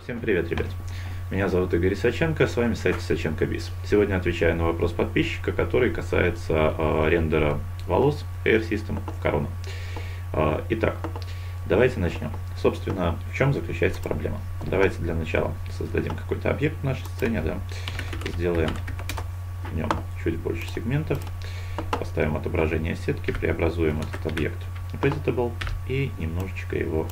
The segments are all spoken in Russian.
Всем привет, ребят! Меня зовут Игорь Исаченко, с вами сайт Исаченко Biz. Сегодня отвечаю на вопрос подписчика, который касается рендера волос Hair System Corona. Итак, давайте начнем. Собственно, в чем заключается проблема? Давайте для начала создадим какой-то объект в нашей сцене, да? Сделаем в нем чуть больше сегментов, поставим отображение сетки, преобразуем этот объект в editable и немножечко его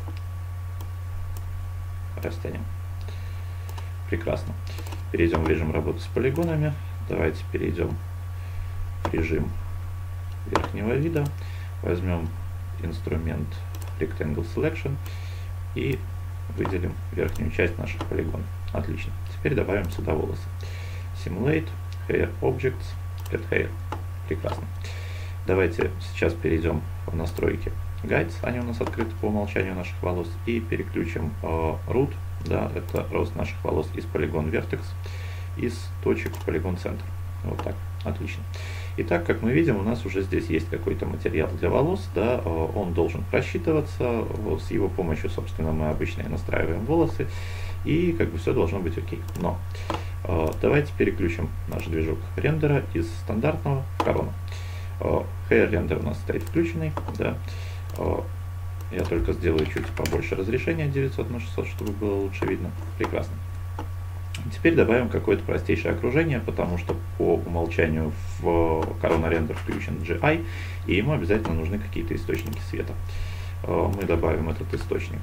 растянем. Прекрасно. Перейдем в режим работы с полигонами. Давайте перейдем в режим верхнего вида. Возьмем инструмент Rectangle Selection и выделим верхнюю часть наших полигонов. Отлично. Теперь добавим сюда волосы. Simulate, Hair Objects, Add Hair. Прекрасно. Давайте сейчас перейдем в настройки Guides, они у нас открыты по умолчанию наших волос, и переключим Root, да, это рост наших волос из полигон Vertex, из точек в полигон центр. Вот так, отлично. Итак, как мы видим, у нас уже здесь есть какой-то материал для волос, да, он должен просчитываться, с его помощью, собственно, мы обычно и настраиваем волосы, и как бы все должно быть окей. Но давайте переключим наш движок рендера из стандартного в Corona. Hair рендер у нас стоит включенный, да. Я только сделаю чуть побольше разрешения 900×600, чтобы было лучше видно. Прекрасно. Теперь добавим какое-то простейшее окружение, потому что по умолчанию в Corona Render включен GI, и ему обязательно нужны какие-то источники света. Мы добавим этот источник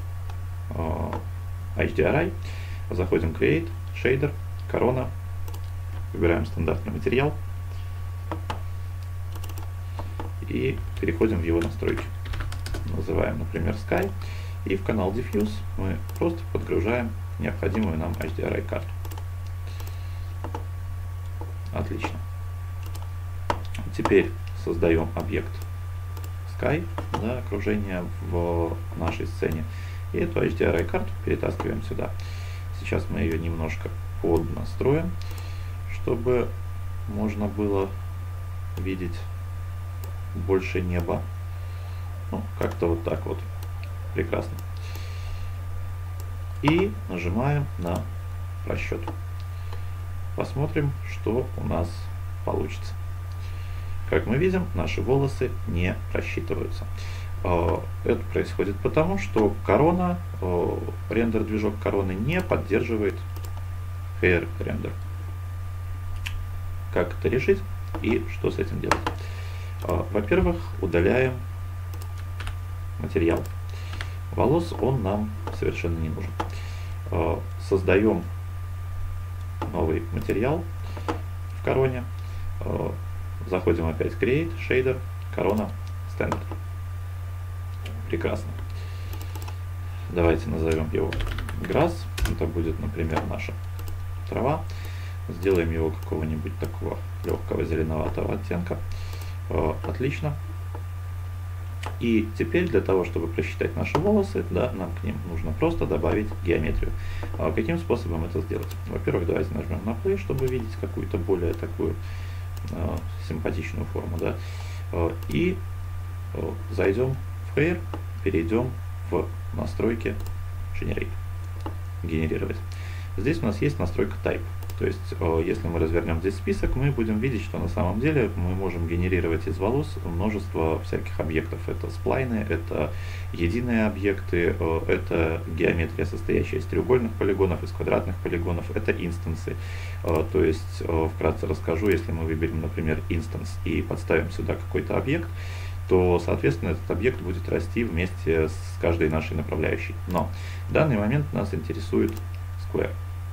HDRI, заходим в Create, Shader, Corona, выбираем стандартный материал и переходим в его настройки. Называем, например, Sky, и в канал Diffuse мы просто подгружаем необходимую нам HDRI карту. Отлично. Теперь создаем объект Sky, да, окружение в нашей сцене, и эту HDRI карту перетаскиваем сюда. Сейчас мы ее немножко поднастроим, чтобы можно было видеть больше неба. Ну, как-то вот так вот. Прекрасно. И нажимаем на просчет. Посмотрим, что у нас получится. Как мы видим, наши волосы не просчитываются. Это происходит потому, что Corona, рендер-движок Corona не поддерживает Hair рендер. Как это решить и что с этим делать? Во-первых, удаляем материал. Волос он нам совершенно не нужен. Создаем новый материал в Короне. Заходим опять в Create, Shader, Corona, Standard. Прекрасно. Давайте назовем его Grass. Это будет, например, наша трава. Сделаем его какого-нибудь такого легкого зеленоватого оттенка. Отлично. И теперь для того, чтобы просчитать наши волосы, да, нам к ним нужно просто добавить геометрию. Каким способом это сделать? Во-первых, давайте нажмем на Play, чтобы видеть какую-то более такую симпатичную форму. Да. И зайдем в Hair, перейдем в настройки Generate, генерировать. Здесь у нас есть настройка Type. То есть, если мы развернем здесь список, мы будем видеть, что на самом деле мы можем генерировать из волос множество всяких объектов. Это сплайны, это единые объекты, это геометрия, состоящая из треугольных полигонов, из квадратных полигонов, это инстансы. То есть, вкратце расскажу, если мы выберем, например, инстанс и подставим сюда какой-то объект, то, соответственно, этот объект будет расти вместе с каждой нашей направляющей. Но в данный момент нас интересует Square.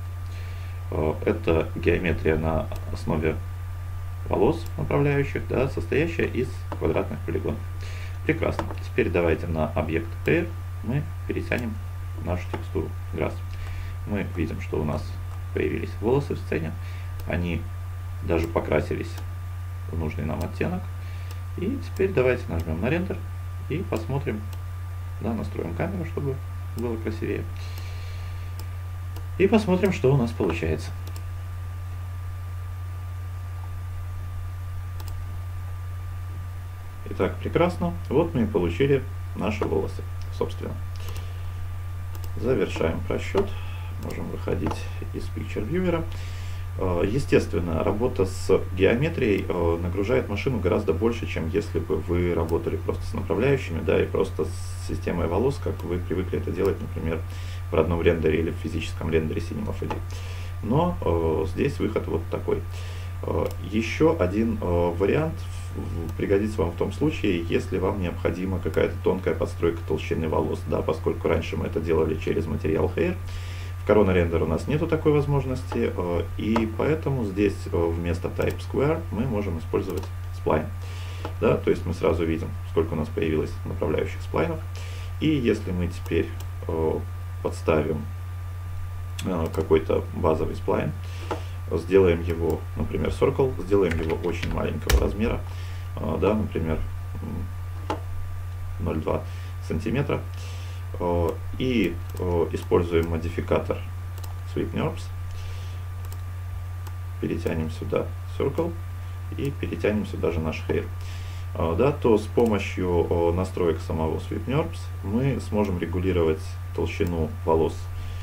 Это геометрия на основе волос направляющих, да, состоящая из квадратных полигонов. Прекрасно. Теперь давайте на объект Hair мы перетянем нашу текстуру Grass. Мы видим, что у нас появились волосы в сцене. Они даже покрасились в нужный нам оттенок. И теперь давайте нажмем на рендер и посмотрим, да, настроим камеру, чтобы было красивее. И посмотрим, что у нас получается. Итак, прекрасно. Вот мы и получили наши волосы, собственно. Завершаем просчет. можем выходить из Picture Viewer. Естественно, работа с геометрией нагружает машину гораздо больше, чем если бы вы работали просто с направляющими, да, и просто с системой волос, как вы привыкли это делать, например, в родном рендере или в физическом рендере Cinema 4D. Но здесь выход вот такой. Еще один вариант пригодится вам в том случае, если вам необходима какая-то тонкая подстройка толщины волос, да, поскольку раньше мы это делали через материал Hair. В Corona Render у нас нету такой возможности, и поэтому здесь вместо Type Square мы можем использовать Spline. Да, то есть мы сразу видим, сколько у нас появилось направляющих сплайнов. И если мы теперь подставим какой-то базовый сплайн, сделаем его, например, Circle, сделаем его очень маленького размера, да, например, 0,2 сантиметра, и используем модификатор Sweep NURBS, перетянем сюда Circle и перетянем сюда же наш Hair, да, то с помощью настроек самого Sweep NURBS мы сможем регулировать толщину волос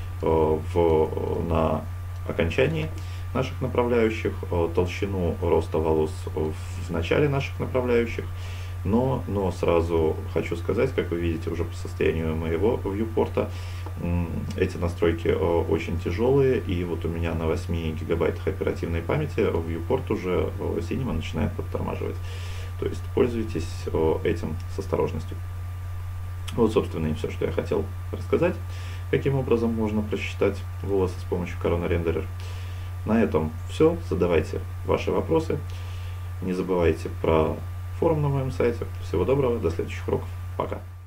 на окончании наших направляющих, толщину роста волос в начале наших направляющих. Но сразу хочу сказать, как вы видите уже по состоянию моего вьюпорта, эти настройки очень тяжелые, и вот у меня на 8 гигабайтах оперативной памяти вьюпорт уже Cinema начинает подтормаживать. То есть пользуйтесь этим с осторожностью. Вот, собственно, и все, что я хотел рассказать, каким образом можно просчитать волосы с помощью Corona Renderer. На этом все. Задавайте ваши вопросы. Не забывайте про форум на моем сайте. Всего доброго, до следующих уроков. Пока.